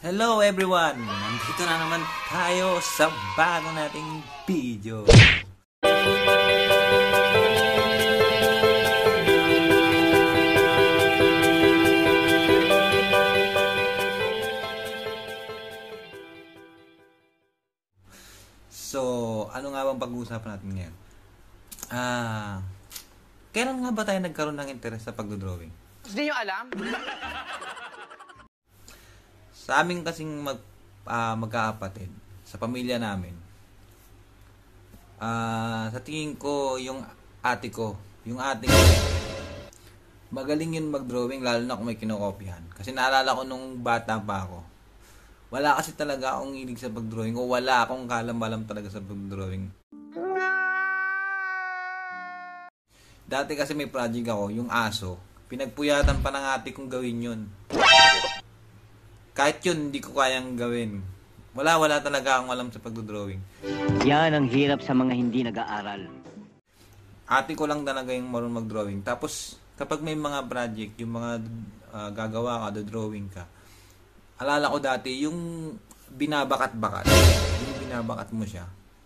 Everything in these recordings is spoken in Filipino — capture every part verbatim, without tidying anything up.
Hello everyone! Nandito na naman tayo sa bago nating video. So, ano nga bang pag-uusapan natin ngayon? Ah, kailan nga ba tayo nagkaroon ng interest sa pagdodrawing? Hindi nyo alam? Sa amin kasing mag, uh, magkakapatid, sa pamilya namin, uh, sa tingin ko, yung ate ko, yung ate ko, magaling yun mag-drawing, lalo na kung may kinokopyahan. Kasi naalala ko nung bata pa ako, wala kasi talaga akong hilig sa pag-drawing, o wala akong kalam-balam talaga sa pag-drawing. Dati kasi may project ako, yung aso, pinagpuyatan pa ng ate kong gawin yun. Kahit yun, hindi ko kayang gawin. Wala, wala talaga akong alam sa pagdodrawing. Yan ang hirap sa mga hindi nag-aaral. Ate ko lang talaga yung marunong mag-drawing. Tapos, kapag may mga project, yung mga uh, gagawa ka, dodrawing ka, alala ko dati, yung binabakat-bakat. Yung binabakat mo siya.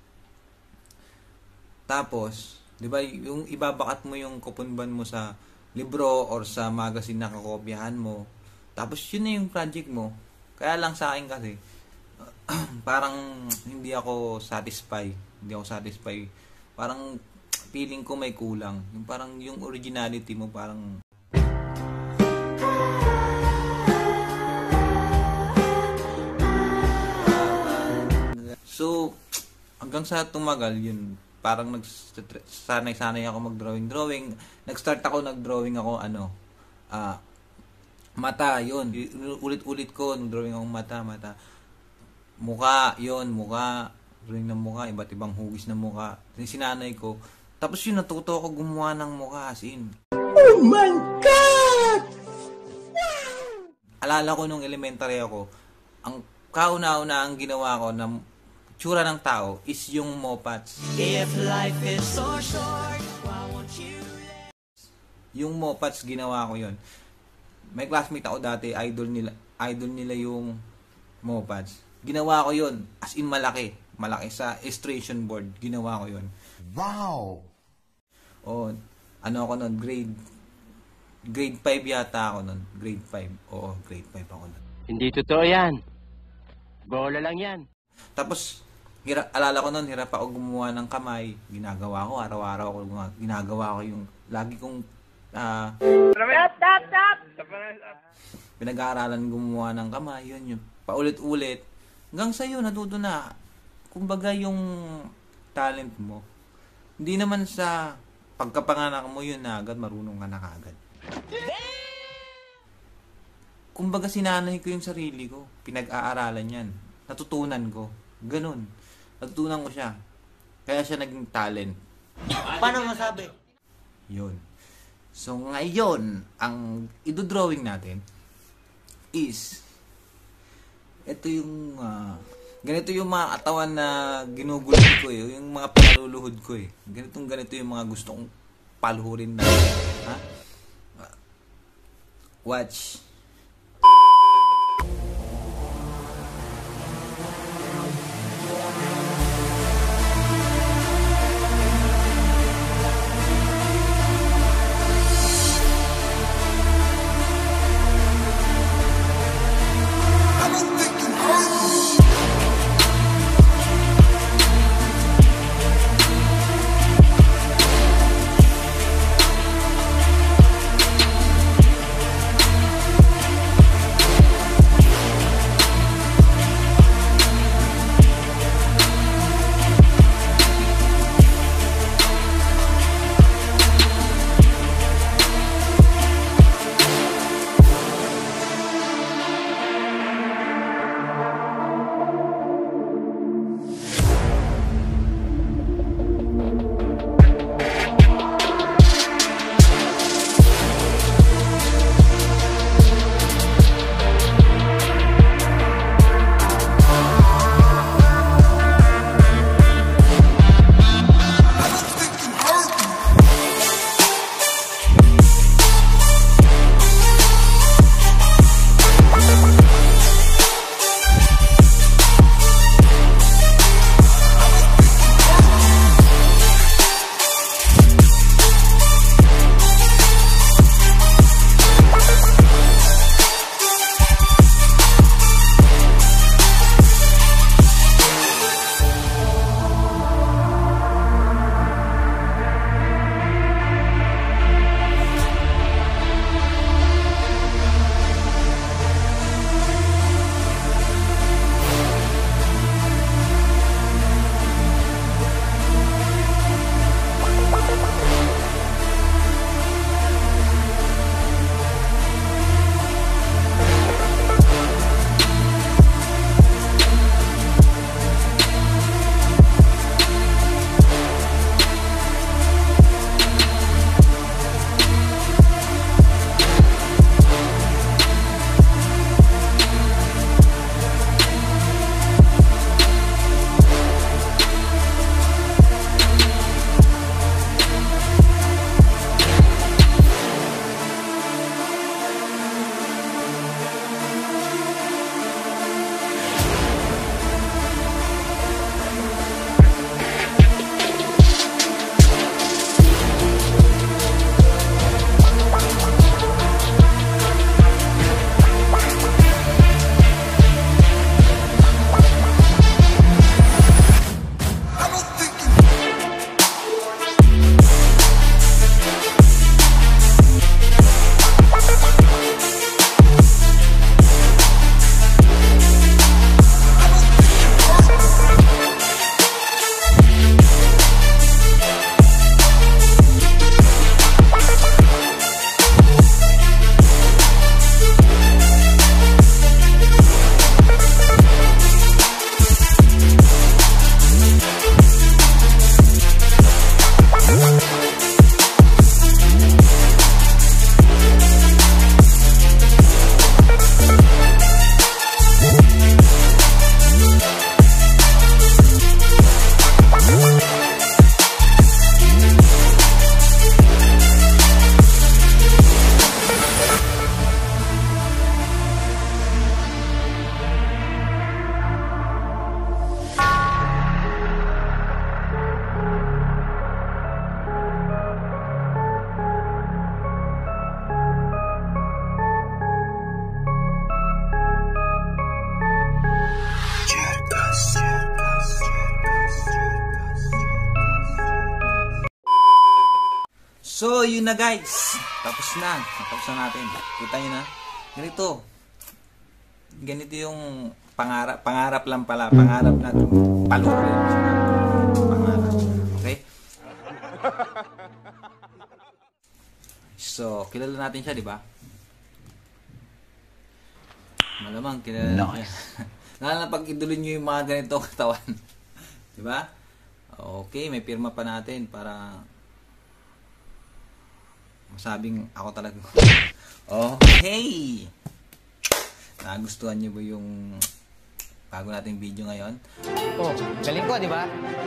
Tapos, di ba, yung ibabakat mo yung kupunban mo sa libro or sa magazine na kakopyahan mo. Tapos yun na yung project mo. Kaya lang sa akin kasi, parang hindi ako satisfied. Hindi ako satisfied. Parang feeling ko may kulang. Yung parang yung originality mo parang... So, hanggang sa tumagal yun, parang nagsanay-sanay ako mag-drawing-drawing. Nag-start ako, nag-drawing ako, ano, ah, uh, mata, yun. Ulit-ulit ko, nag-drawing akong mata, mata. Muka, yun, muka. Drawing ng muka, iba't ibang hugis ng muka. Sinanay ko. Tapos yun, natuto ako gumawa ng muka, as in. Oh my God! Alala ko nung elementary ako, ang kauna-una ang ginawa ko na tsura ng tao is yung mopats. If life is so short, why won't you... Yung mopats, ginawa ko yun. May classmate ako dati, idol nila, idol nila yung mopats. Ginawa ko yun, as in malaki. Malaki sa illustration board. Ginawa ko yun. Wow! O, ano ako nun, grade, grade five yata ako nun. Grade five. Oo, grade five ako nun. Hindi totoo yan. Bola lang yan. Tapos, hira, alala ko nun, hirap ako gumawa ng kamay. Ginagawa ko, araw-araw ako ginagawa ko yung, lagi kong, ah, uh, Stop, stop, stop! pinag-aaralan gumawa ng kamay, yun yun. Paulit-ulit. Hanggang sa'yo, natuto na. Kumbaga yung talent mo. Hindi naman sa pagkapanganak mo yun na agad, marunong ka na kagad. Kumbaga sinanay ko yung sarili ko. Pinag-aaralan yan. Natutunan ko. Ganun. Natutunan ko siya. Kaya siya naging talent. Paano masabi? Yun. So, ngayon, ang idodrawing natin is, ito yung, uh, ganito yung mga katawan na ginugulit ko eh, yung mga pinaluluhod ko eh. Ganitong ganito yung mga gusto kong paluhurin na. Ha? Watch. yun na guys. Tapos na. Natapos na natin. Kita nyo na. Ganito. Ganito yung pangarap. Pangarap lang pala. Pangarap natin. Palurin. Pangarap. Okay? So, kilala natin siya, di ba? Malamang kilala natin siya. Lalo na pag idulin nyo yung mga ganito katawan. Di ba? Okay, may pirma pa natin para masabing ako talaga. Okay! Nagustuhan nyo ba yung bago nating video ngayon? Oh, galing ko, di ba?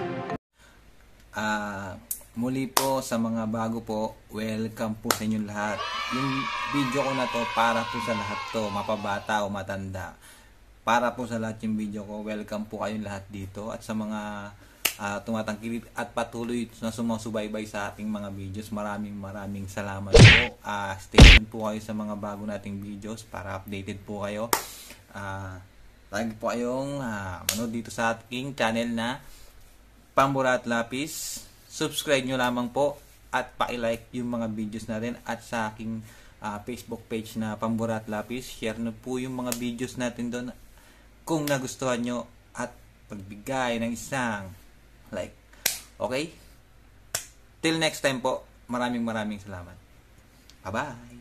Ah, muli po sa mga bago po, welcome po sa inyong lahat. Yung video ko na to para po sa lahat to, mapabata o matanda. Para po sa lahat yung video ko, welcome po kayong lahat dito. At sa mga uh, tumatangkilik at patuloy na sumusubaybay sa ating mga videos, maraming maraming salamat po. Uh, stay tuned po kayo sa mga bago nating videos para updated po kayo. Uh, lagi po kayong uh, manood dito sa ating channel na Pambura at Lapis. Subscribe nyo lamang po at pa-like yung mga videos natin at sa aking uh, Facebook page na Pambura at Lapis. Share nyo po yung mga videos natin doon kung nagustuhan nyo at pagbigay ng isang like. Okay? Till next time po, maraming maraming salamat. Bye-bye!